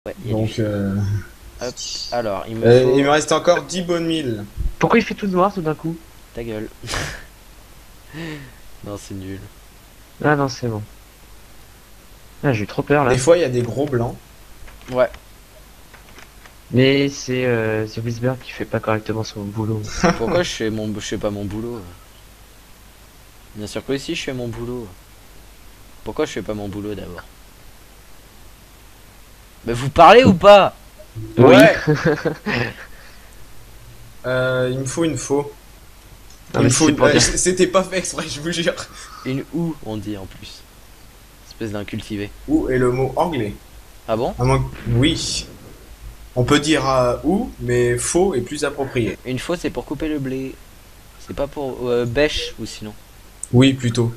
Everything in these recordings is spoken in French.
Ouais, il y a du Donc, fil. Hop. Alors, il me faut... il me reste encore 10 bonnes milles. Pourquoi il fait tout noir tout d'un coup? Ta gueule. Non, c'est nul. Ah non, c'est bon. Ah, j'ai eu trop peur là. Des fois, il y a des gros blancs. Ouais. Mais c'est Whisper qui fait pas correctement son boulot. Pourquoi je fais pas mon boulot? Bien sûr que si, je fais mon boulot. Pourquoi je fais pas mon boulot d'abord? Mais vous parlez ou pas? Oui. Ouais. Il me faut une faux. Non, Il mais me si faut c'est une... pour dire. C'était pas fait exprès, je vous jure. Une ou, on dit en plus. Espèce d'incultivé. Ou est le mot anglais. Ah bon? Oui. On peut dire ou, mais faux est plus approprié. Une fois, c'est pour couper le blé. C'est pas pour bêche ou sinon. Oui, plutôt.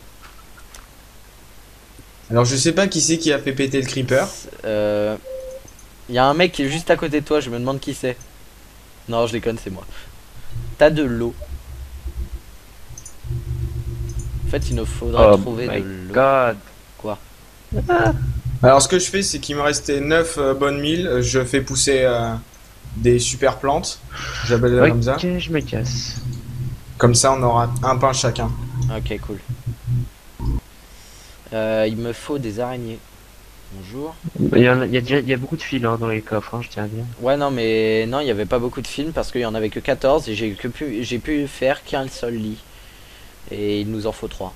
Alors, je sais pas qui c'est qui a fait péter le creeper. Y a un mec qui est juste à côté de toi, je me demande qui c'est. Non, je déconne, c'est moi. T'as de l'eau. En fait, il nous faudrait Oh trouver my de l'eau. god. Quoi? Alors, ce que je fais, c'est qu'il me restait 9 bonnes milles. Je fais pousser des super plantes. J'appelle ça comme ça. Ok, je me casse. Comme ça, on aura un pain chacun. Ok, cool. Il me faut des araignées. Bonjour. Il y a beaucoup de fils hein, dans les coffres, hein, je tiens à dire. Ouais, non, mais non, il n'y avait pas beaucoup de films parce qu'il y en avait que 14 et j'ai pu faire qu'un seul lit. Et il nous en faut 3.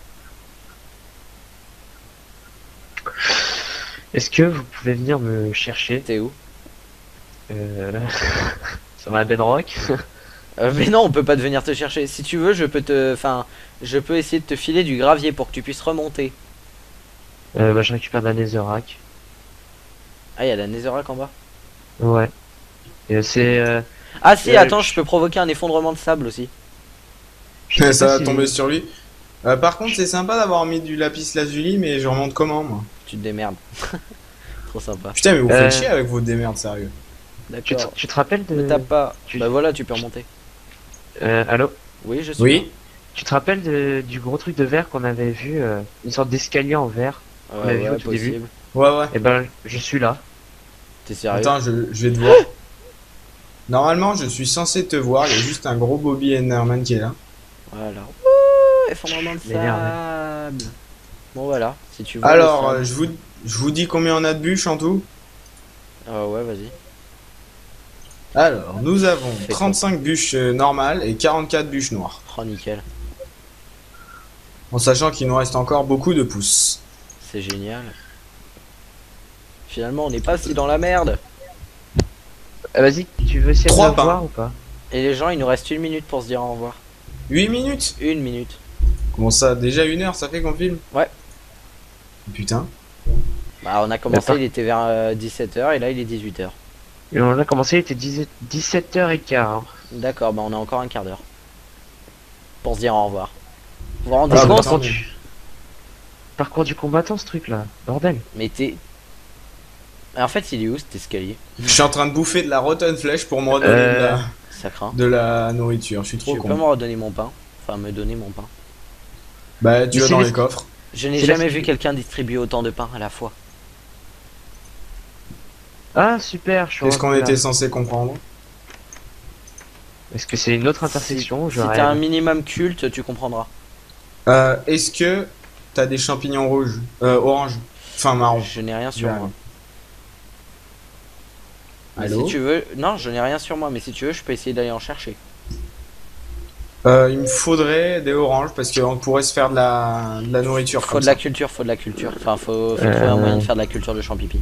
Est-ce que vous pouvez venir me chercher T'es où? euh, sur la bedrock? Mais non, on peut pas venir te chercher. Si tu veux, je peux te. Enfin, je peux essayer de te filer du gravier pour que tu puisses remonter. Bah, je récupère de la netherrack. Ah, il y a la netherrack en bas. Ouais. Et c'est. Ah, si, attends, je je peux provoquer un effondrement de sable aussi. je sais Ça pas va si. tomber sur lui. Par contre, c'est sympa d'avoir mis du lapis lazuli, mais je remonte comment, moi? Tu te démerdes. Trop sympa. Putain, mais vous Euh, faites chier avec vos démerdes, sérieux. D'accord. Tu te rappelles Me de. tape pas. tu- Bah voilà, tu peux remonter. Allô? Oui, je suis là. Oui? Tu te rappelles du gros truc de verre qu'on avait vu, une sorte d'escalier en verre qu'on avait vu au Ouais, tout début? possible. Ouais, ouais. Eh ben, je suis là. T'es sérieux? Attends, je vais te voir. Normalement, je suis censé te voir. Il y a juste un gros Bobby Enderman qui est là. Voilà. Ouh, effondrement de M'énerve. sable. Bon, voilà. Si tu vois. Alors, le sable. je vous dis combien on a de bûches en tout. Ouais, vas-y. Alors, nous avons Fais 35 bûches normales et 44 bûches noires. Oh, nickel. En sachant qu'il nous reste encore beaucoup de pouces. C'est génial. Finalement, on n'est pas si dans la merde. Vas-y, tu veux essayer de Trois me pains. voir ou pas? Et les gens, il nous reste 1 minute pour se dire au revoir. 8 minutes? 1 minute. Comment ça? Déjà 1 heure, ça fait qu'on filme? Ouais. Putain. Bah, on a commencé, D'accord. il était vers 17h et là, il est 18h. Et on a commencé, il était 17h15. D'accord, bah, on a encore un quart d'heure. Pour se dire au revoir. Vous vous rendez Ah, compte? putain. Parcours du combattant, ce truc là. Bordel. Mais t'es. En fait, il est où cet escalier? Je suis en train de bouffer de la rotten flèche pour me redonner Ça craint. de la nourriture. Je suis Tu trop peux con. me redonner mon pain? Enfin, me donner mon pain. Bah, tu Mais vas c'est dans les- les coffres. Je n'ai C'est jamais la- vu quelqu'un distribuer autant de pain à la fois. Ah, super, je suis Qu'est-ce qu'on revenu là. était censé comprendre? Est-ce que c'est une autre intersection ou Si je t'as rêve? un minimum culte, tu comprendras. Est-ce que t'as des champignons rouges? Orange. Enfin, marron. Je n'ai rien sur Ouais. moi. Mais Allô? si tu veux. Non, je n'ai rien sur moi, mais si tu veux, je peux essayer d'aller en chercher. Il me faudrait des oranges parce qu'on pourrait se faire de la nourriture Faut comme de la ça. culture, faut de la culture. Enfin, faut trouver un moyen de faire de la culture de champipi.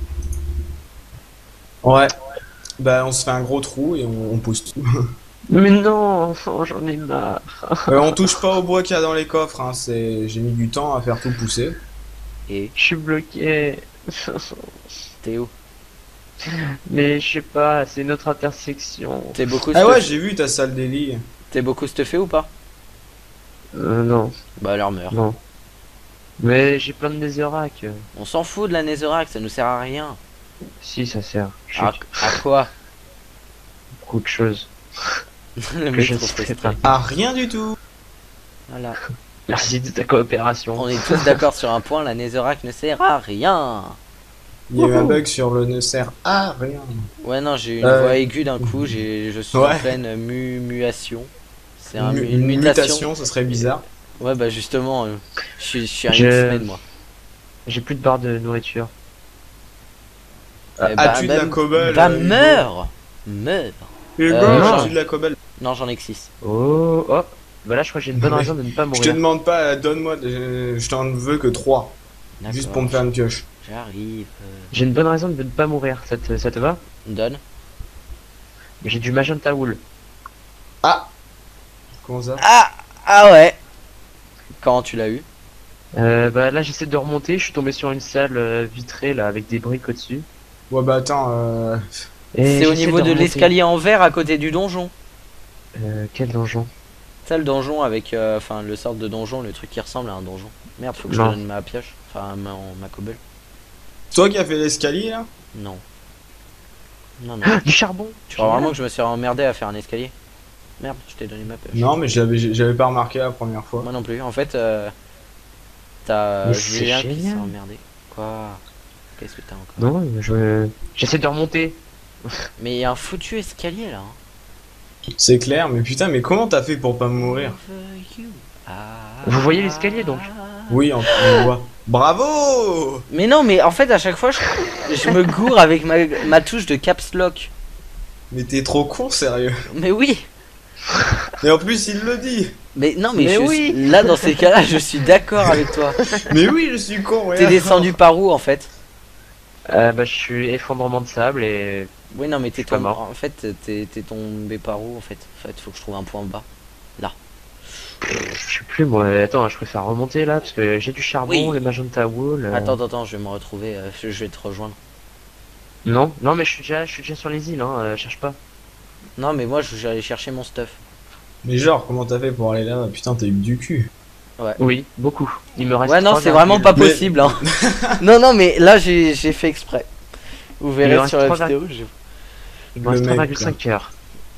Ouais. Bah, on se fait un gros trou et on pousse tout. Mais non, j'en ai marre. On touche pas au bois qu'il y a dans les coffres. Hein. J'ai mis du temps à faire tout pousser. Et Je suis bloqué. t'es où? Mais je sais pas, c'est une autre intersection. T'es beaucoup Ah ouais, stuffé. j'ai vu ta salle des lits. T'es beaucoup stuffé ou pas? Non, Bah alors meurs. non. Mais j'ai plein de netherrack. On s'en fout de la netherrack, ça nous sert à rien. Si, ça sert. Je sais À quoi? beaucoup de choses. Le Que mec je ne trop sais frustré. pas. Ah, rien du tout. Voilà. Merci de ta coopération. On est tous d'accord sur un point, la netherrack ne sert à rien. Il y a eu un Wouhou. bug sur le ne sert à rien. Ouais, non, j'ai eu une Euh, voix aiguë d'un coup, je suis en Ouais. pleine muation. C'est une Une mutation. mutation, ça serait bizarre. Ouais, bah justement, je suis un Je- X-Men, moi. J'ai plus de barre de nourriture. Eh bah, As-tu de la cobble bah, Hugo meurs! Meurs! Hugo, non. as-tu de la cobble? Non, j'en ai que 6. Oh, oh. Bah là, je crois que j'ai une bonne Mais raison de ne pas Je te mourir. demande pas, donne-moi, je t'en veux que 3. Juste pour me faire une pioche. J'arrive. J'ai une bonne raison de ne pas mourir. Ça te va? Donne. J'ai du magenta wool. Ah Comment ça? Ah ouais! Quand tu l'as eu? Bah là, j'essaie de remonter. Je suis tombé sur une salle vitrée là avec des briques au-dessus. Ouais bah attends, Et C'est au j'essaie niveau de remonter. l'escalier en verre à côté du donjon. Quel donjon? C'est le donjon avec, enfin, le sort de donjon, le truc qui ressemble à un donjon. Merde, faut que je Non. te donne ma pioche. Enfin, ma cobble. c'est toi qui as fait l'escalier là? Non. Non, non. Ah, du charbon! Tu crois vraiment que je me suis emmerdé à faire un escalier? Merde, je t'ai donné ma pioche. Non mais j'avais pas remarqué la première fois. Moi non plus. En fait, t'as Mais c'est Julien qui s'est génial. emmerdé. Quoi? Qu'est-ce que t'as encore? Non, j'essaie de remonter. Mais il y a un foutu escalier là. C'est clair, mais putain, mais comment t'as fait pour pas mourir? Vous voyez l'escalier, donc? Oui, on voit. Bravo! Mais non, mais en fait, à chaque fois, je me gourre avec ma touche de caps lock. Mais t'es trop con, sérieux. Mais oui! Et en plus, il le dit. Mais non, mais, Mais je oui. suis, là, dans ces cas-là, je suis d'accord avec toi. Mais oui, je suis con, T'es regarde. descendu par où en fait? Bah, je suis effondrement de sable et. Oui, non, mais Je suis pas mort. En fait, t'es tombé par où en fait? En fait, faut que je trouve un point bas. Je sais plus, moi. Attends, je préfère remonter là parce que j'ai du charbon, Oui. les magenta wool. Attends, je vais me retrouver, je vais te rejoindre. Non, non, mais je suis déjà sur les îles, hein. Cherche pas. Non, mais moi, je vais aller chercher mon stuff. Mais genre, comment t'as fait pour aller là? Putain, t'as eu du cul. Oui, beaucoup. Il me reste. Ouais, non, 3 c'est vraiment pas Mais- possible. Hein. Non, non, mais là, j'ai fait exprès. Vous Il verrez reste sur la 3 vidéo. Il me reste Le mec, 3,5 heures.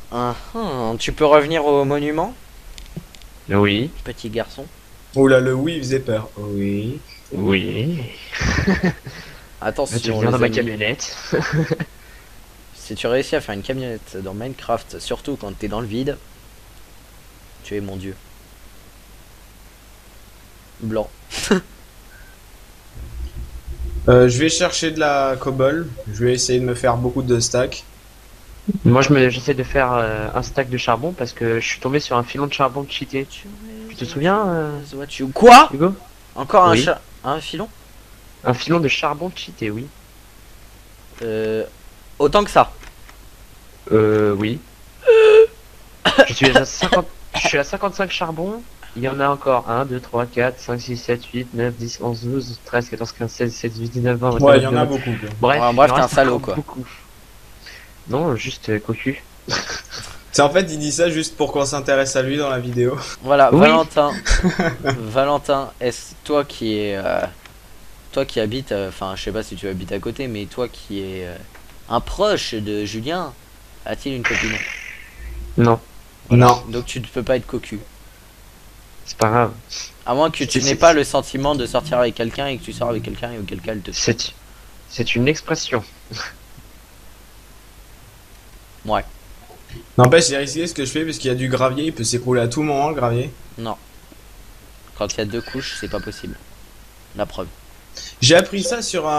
Tu peux revenir au monument, Oui, petit garçon. Oh là, le oui, il faisait peur. Oui. oui. Attention, Tu viens les dans ma amis. camionnette. Si tu réussis à faire une camionnette dans Minecraft, surtout quand t'es dans le vide, tu es mon dieu. Blanc. Je vais chercher de la cobble. Je vais essayer de me faire beaucoup de stacks. Moi, j'essaie de faire un stack de charbon parce que je suis tombé sur un filon de charbon cheaté. Tu te souviens, Quoi? Hugo? Encore Oui. un filon? Un filon de charbon cheaté, oui. Autant que ça. Oui. Je suis à 55 charbons. Il y en a encore 1, 2, 3, 4, 5, 6, 7, 8, 9, 10, 11, 12, 13, 14, 15, 16, 17, 18, 19, 20, 21, Ouais, il y en a 22. beaucoup. Quoi. Bref, Ouais, bref, il en t'es un reste salaud, encore quoi. beaucoup. Non, juste cocu. C'est en fait, il dit ça juste pour qu'on s'intéresse à lui dans la vidéo. Voilà, Oui. Valentin. Valentin, est-ce toi qui est, toi qui habites, enfin, je sais pas si tu habites à côté, mais toi qui est un proche de Julien, a-t-il une copine? Non, Non. Donc tu ne peux pas être cocu. c'est pas grave. À moins que tu C'est- n'aies pas le sentiment de sortir avec quelqu'un et que tu sors avec quelqu'un et auquel cas elle te... C'est une expression. Ouais, N'empêche, j'ai risqué ce que je fais parce qu'il y a du gravier. Il peut s'écrouler à tout moment, le gravier. non. Quand il y a 2 couches, c'est pas possible. La preuve. J'ai appris ça sur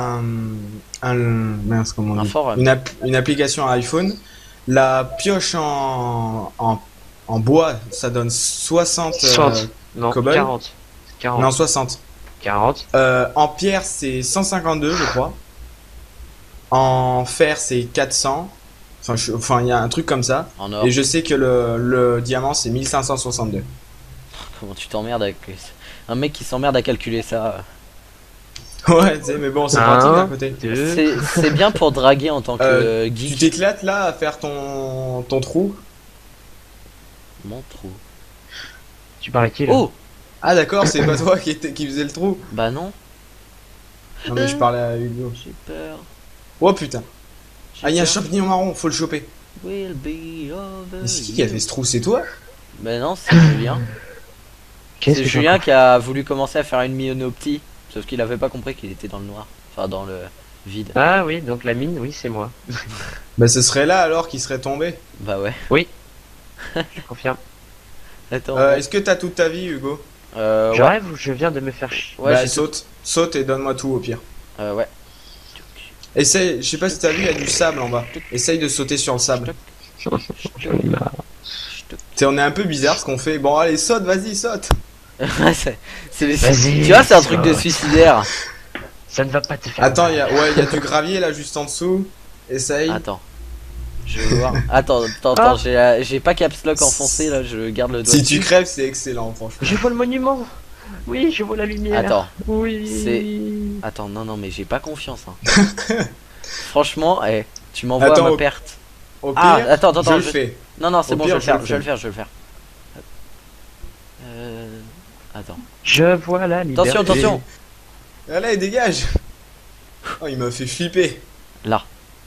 mince, comment on Un dit forum. une application à iPhone. La pioche en bois, ça donne 60. 60. Non, cobble 40. 40. Non, 60. 40. En pierre, c'est 152, je crois. En fer, c'est 400. Enfin, il y a un truc comme ça. En or. Et je sais que le diamant, c'est 1562. Comment tu t'emmerdes avec... Un mec qui s'emmerde à calculer ça. Ouais, tu sais, mais bon, c'est Un, pratique à côté. 2. C'est bien pour draguer en tant que Tu geek. t'éclates là à faire ton trou. Mon trou. Tu parles à qui là? Oh! Ah d'accord, c'est pas toi qui faisait le trou. Bah non, Non mais je parlais à Hugo. j'ai peur. Oh putain. J'ai Ah, il y a un peur. champignon marron, faut le choper. Will be over Mais c'est qui a you. fait ce trou, c'est toi? Bah non, c'est Julien. Qu'est-ce C'est que Julien qui a voulu commencer à faire une myoptie, sauf qu'il avait pas compris qu'il était dans le noir. Enfin, dans le vide. Ah oui, donc la mine, oui, c'est moi. Bah ce serait là alors qu'il serait tombé. Bah ouais. Je confirme. Attends. Est-ce que t'as toute ta vie, Hugo? Je Ouais. rêve ou je viens de me faire chier? Ouais, bah j'ai saute. Saute et donne-moi tout au pire. ouais. Essaye, je sais pas si t'as vu, il y a du sable en bas. Essaye de sauter sur le sable. T'sais, on est un peu bizarre ce qu'on fait. Bon allez, saute, vas-y, saute. Vas-y, tu vois, c'est un truc de saute. suicidaire. Ça ne va pas te faire Attends, mal. il y a du gravier là juste en dessous. Essaye. Attends. Je vais voir. Attends, Ah. j'ai pas caps lock enfoncé là, je garde le doigt. Si dessus. tu crèves, c'est excellent, franchement. Je vois le monument. Oui, je vois la lumière. Attends. Oui. Attends, non, mais j'ai pas confiance. Hein. Franchement, tu m'envoies à Attends, ma au- perte. Au pire, Ah, attends, je le je- fais. Non, non, c'est Au bon, pire, je vais le je faire, le je vais le faire. Attends. Je vois la liberté. Attention, attention. Allez, dégage. Oh, il m'a fait flipper. Là.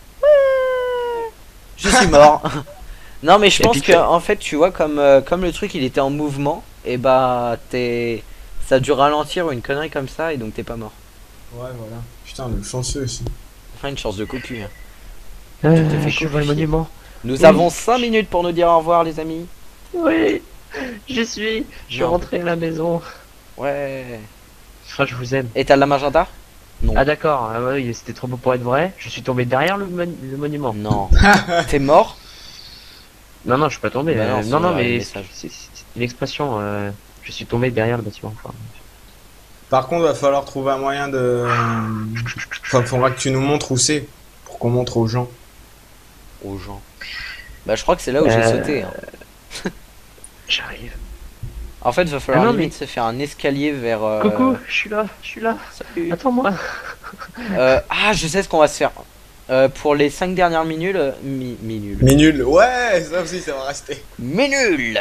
Je suis mort. Non, mais je Et pense puis que, en fait, tu vois, comme le truc il était en mouvement, et bah, ça a dû ralentir ou une connerie comme ça, et donc t'es pas mort. Ouais, voilà. Putain, le chanceux aussi. Enfin, une chance de cocu. Hein. Euh, t'es fait je vois le confier. monument. Nous Oui. avons 5 minutes pour nous dire au revoir, les amis. Oui. Je suis Non. rentré à la maison. Ouais. Enfin, je vous aime. Et t'as de la magenta? Non. Ah d'accord, ah oui, c'était trop beau pour être vrai. Je suis tombé derrière le monument. Non. T'es mort? Non, non, je suis pas tombé. Bah non, non, c'est non, un mais message. c'est une expression. Je suis tombé derrière le bâtiment. Enfin, Par contre, va falloir trouver un moyen de. Enfin, faudra que tu nous montres où c'est. Pour qu'on montre aux gens. Aux gens. Bah, je crois que c'est là où j'ai sauté. Hein. j'arrive. En fait, va falloir non, limite se faire un escalier vers. Coucou, je suis là, je suis là. Salut. Attends-moi. Ah, je sais ce qu'on va se faire. Pour les 5 dernières minutes, minutes. Mais nul. Ouais, ça aussi, ça va rester. Minule.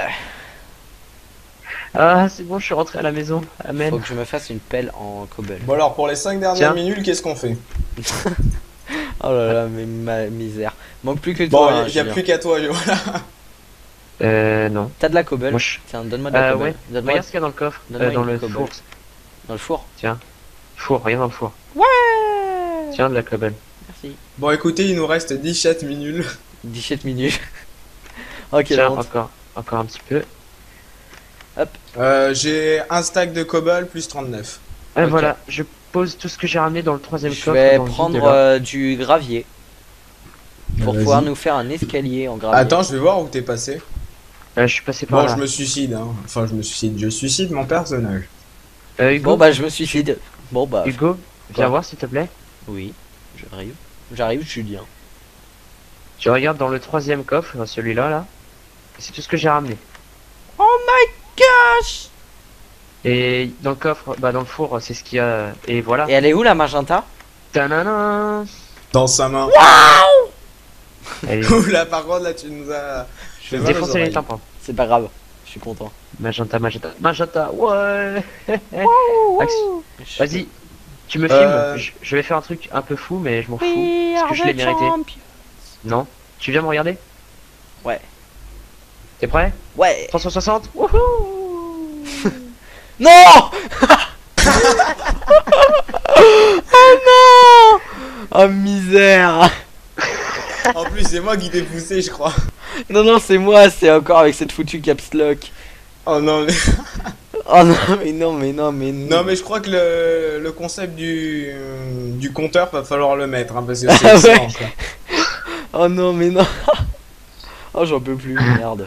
Ah, c'est bon, je suis rentré à la maison. Faut Amen. que je me fasse une pelle en cobble. Bon, alors, pour les 5 dernières Tiens. minutes, qu'est-ce qu'on fait? Oh là là, mais ma misère. Manque plus que Bon, toi. hein, il y a Julien. plus qu'à toi, voilà. Non. T'as de la cobble? Moi, je... Tiens, donne-moi de la cobble. ouais. Donne-moi Regarde ce qu'il y a dans le coffre. donne-moi Dans une le cobble. four. dans le four. Four, rien dans le four. Ouais. Tiens, de la cobble. Merci. Bon, écoutez, il nous reste 17 minutes. 17 minutes. Ok, Tiens, la honte. encore un petit peu. J'ai un stack de cobble plus 39. Et Ok. voilà, je pose tout ce que j'ai ramené dans le troisième Je coffre. vais dans le vide, prendre là. du gravier pour Vas-y. pouvoir nous faire un escalier en gravier. Attends, je vais voir où t'es passé. Je suis passé par Bon, là. je me suicide, hein. Enfin, je me suicide. Je suicide mon personnage. Hugo, Bon bah je me suicide. Bon bah Hugo, Quoi viens voir s'il te plaît. oui, j'arrive, Julien. Tu regardes dans le troisième coffre, celui-là là. C'est tout ce que j'ai ramené. Oh my gosh. Et dans le coffre, bah dans le four, c'est ce qu'il y a. Et voilà. Et elle est où la magenta? Tanana. Dans sa main. Elle est... Oula, par contre, là, tu nous as. Je fais mal aux Défoncer les oreilles. tympans. C'est pas grave, je suis content. Magenta, ouais. Vas-y, tu me Euh, filmes. Je vais faire un truc un peu fou, mais je m'en fous. Parce que je l'ai mérité. Non. Tu viens me regarder? Ouais. T'es prêt? Ouais. 360. Wouhou. Non. Oh non. Oh misère. En plus, c'est moi qui t'ai poussé, je crois. Non non c'est moi, c'est encore avec cette foutue caps lock. Oh non, mais. Oh non mais Non, mais je crois que le concept du compteur, va falloir le mettre, hein, parce que Ah c'est excellent, ouais. ça. Oh non mais non. Oh j'en peux plus, merde.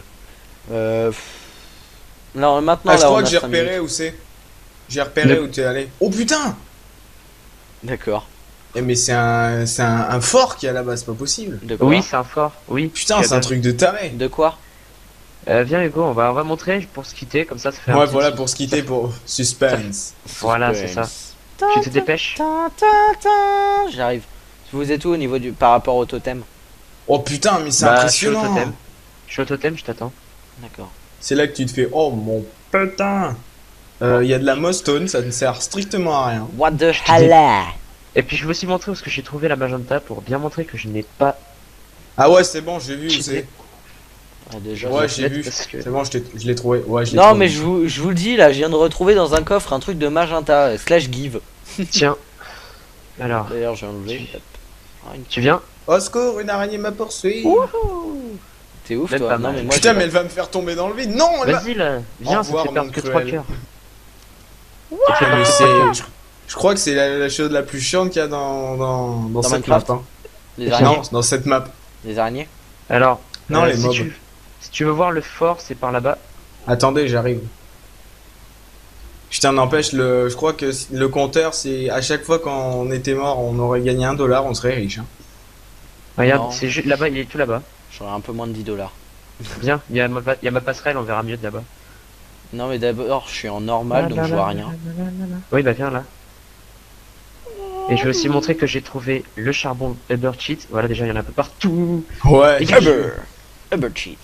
Non maintenant Ah, je là on crois a que j'ai 5 repéré minutes. où c'est. J'ai repéré où t'es allé. Oh putain! D'accord. Eh, mais c'est un fort qui est là-bas, c'est pas possible. De quoi? Oui, c'est un fort. Oui. Putain, c'est un truc de taré. De quoi? Viens Hugo, on va montrer pour se quitter, comme ça fait un Ouais, petit- voilà, pour se quitter, pour suspense. Voilà, c'est ça. Tu te dépêches. J'arrive. Vous êtes où au niveau du par rapport au totem? Oh putain, mais c'est Bah, je suis au impressionnant. totem. Je suis au totem, je t'attends. D'accord. C'est là que tu te fais, oh mon putain. Il y a de la mostone, ça ne sert strictement à rien. What the te hell? Et puis je veux aussi montrer où est-ce que j'ai trouvé la magenta pour bien montrer que je n'ai pas Ah ouais, c'est bon, j'ai vu où cheaté. c'est. Ah, déjà. Ouais, je j'ai vais vu. mettre parce que- C'est bon, je l'ai trouvé. Ouais, je l'ai Non trouvé. mais je vous le dis là, je viens de retrouver dans un coffre un truc de magenta slash give. Tiens, Alors, D'ailleurs, j'ai enlevé. Hop. Ah, tu viens? Au secours, une araignée m'a poursuivi. T'es ouf, Même toi. pas Non, mal. mais moi, Putain, j'ai- mais elle va me faire tomber dans le vide. Non, elle va... Vas-y là, viens, ça te revoir, fait perdre mon que cruel. 3 cœurs. Mais je crois que c'est la chose la plus chiante qu'il y a dans cette map. Minecraft Hein. Les araignées. Non, dans cette map. Les araignées. Alors, Non, les si mobs. si tu veux voir le fort, c'est par là-bas. Attendez, j'arrive. Putain, n'empêche, je crois que le compteur, c'est à chaque fois quand on était mort, on aurait gagné $1, on serait riche. Hein. Regarde, Non. c'est juste là-bas, il est tout là-bas. J'aurais un peu moins de 10 $. Viens, il y a ma passerelle, on verra mieux de là-bas. Non, mais d'abord, je suis en normal, donc je vois rien. Oui, bah viens là. Et je vais aussi montrer que j'ai trouvé le charbon Uber Cheat. Voilà, déjà il y en a un peu partout. Ouais. Dégage. Uber cheat.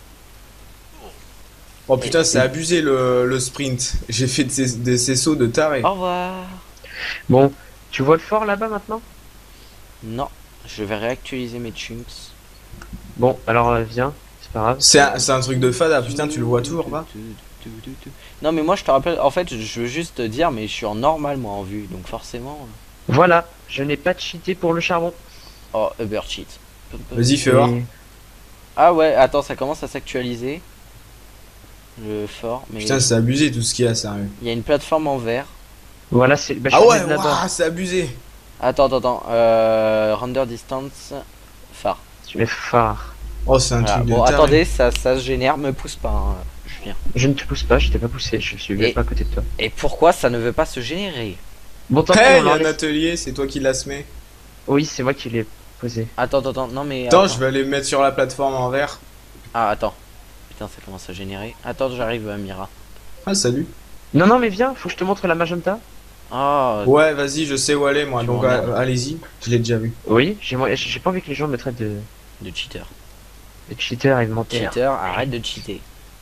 Oh putain, c'est abusé le sprint. J'ai fait ces sauts de taré. Au revoir. Bon, tu vois le fort là-bas maintenant? Non, je vais réactualiser mes chunks. Bon, alors viens, c'est pas grave. C'est un truc de fada, putain, tu le vois toujours pas? Non, mais moi, je te rappelle, en fait, je veux juste te dire, mais je suis en normal, moi, en vue, donc forcément. Voilà, je n'ai pas cheaté pour le charbon. Oh, Uber cheat. Vas-y, fais voir. Et- Ah ouais, attends, ça commence à s'actualiser. Le fort, mais Putain, c'est abusé tout ce qu'il y a, sérieux. il y a une plateforme en vert. Voilà, c'est. Bah, je Ah suis ouais, de là-bas. ouah, c'est abusé. Attends, render distance, phare. Tu mets phare. Oh, c'est un Voilà. truc de Bon, taré. attendez, ça se génère, me pousse pas, hein, Julien. Je ne te pousse pas, je t'ai pas poussé, je suis Et- pas à côté de toi. Et pourquoi ça ne veut pas se générer? Bon, tant pis, Hey, on il y a un l'enlève. atelier, c'est toi qui l'as semé. Oui, c'est moi qui l'ai posé. Attends, non mais... Attends, je vais aller me mettre sur la plateforme en vert. Ah, attends. Putain, ça commence à générer. Attends, j'arrive, Mira. Ah, salut. Non, non, mais viens, faut que je te montre la magenta. Ah, Ouais, vas-y, je sais où aller, moi, Tu donc m'emmerdes. allez-y, je l'ai déjà vu. Oui, j'ai pas envie que les gens me traitent de cheater. de cheater et de mentir. Cheater, arrête de cheater.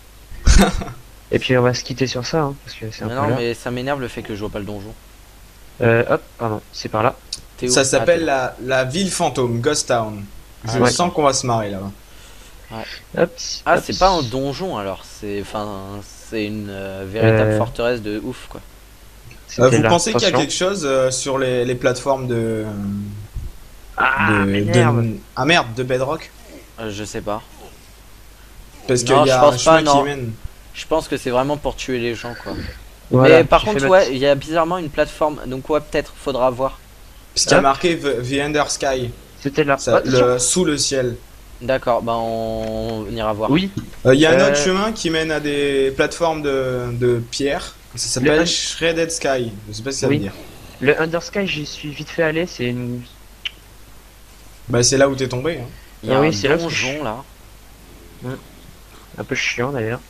Et puis on va se quitter sur ça, hein, parce que c'est un Mais peu non, là. mais ça m'énerve le fait que je vois pas le donjon. Hop, pardon, c'est par là. T'es où? Ça s'appelle Ah, la ville fantôme, Ghost Town. Je Ah ouais. sens qu'on va se marrer là-bas. Hop. Ah, hop. c'est pas un donjon alors, c'est une véritable Euh, forteresse de ouf quoi. C'était Vous là. pensez qu'il y a Attention. quelque chose sur les plateformes de... Ah, de- m'énerve. Ah merde, de Bedrock? Je sais pas. Parce qu'il Non, y je a pense un chemin pas, non. qui mène. Je pense que c'est vraiment pour tuer les gens quoi. Voilà, Mais par j'ai contre, fait ouais, il y a bizarrement une plateforme, donc ouais, peut-être, faudra voir. Parce qu'il y a Hop. marqué The Under Sky, C'était là. ça, Attention. sous le ciel. D'accord, bah on ira voir. Oui, Il y a un Euh, autre chemin qui mène à des plateformes de pierre. Ça s'appelle Le- Shredded Sky. Je sais pas ce que ça Oui. veut dire. le Undersky, j'y suis vite fait aller, c'est une. Bah c'est là où t'es tombé. Hein. Il y a Ah oui, un c'est là où donjon là. Un peu chiant d'ailleurs.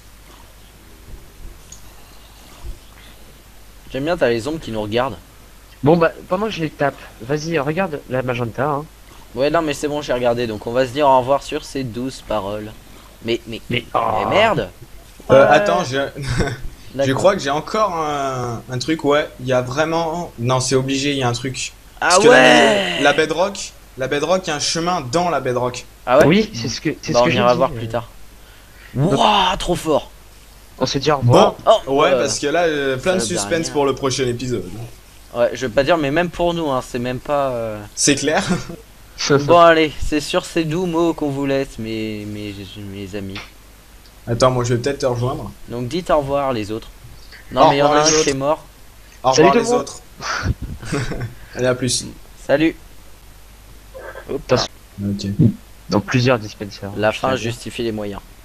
J'aime bien, t'as les ombres qui nous regardent. Bon bah, pendant que je les tape, vas-y, regarde la magenta, hein. Ouais, non, mais c'est bon, j'ai regardé, donc on va se dire au revoir sur ces douces paroles. Mais Mais. merde! Attends, je D'accord. crois que j'ai encore un truc. Ouais, il y a vraiment. Non, c'est obligé, il y a un truc. Ah Parce que ouais! la Bedrock, il y a un chemin dans la Bedrock. Ah ouais? Oui, c'est ce que Bah, on j'ai ira dit, voir plus tard. Wouah, trop fort! On se dit au revoir. Bon, Oh, ouais, parce que là, plein de ça veut dire suspense rien. pour le prochain épisode. Ouais, je veux pas dire, mais même pour nous, hein, c'est même pas. C'est clair. Bon, allez, c'est sur ces doux mots qu'on vous laisse, mes amis. Attends, moi je vais peut-être te rejoindre. Donc dites au revoir, les autres. Non, Au mais il y en a revoir, un les qui autres. est mort. Au Salut revoir tout les le monde. autres. Allez, à plus. Salut! Attention, Ok. dans plusieurs dispensers. La Je fin t'avais. justifie les moyens.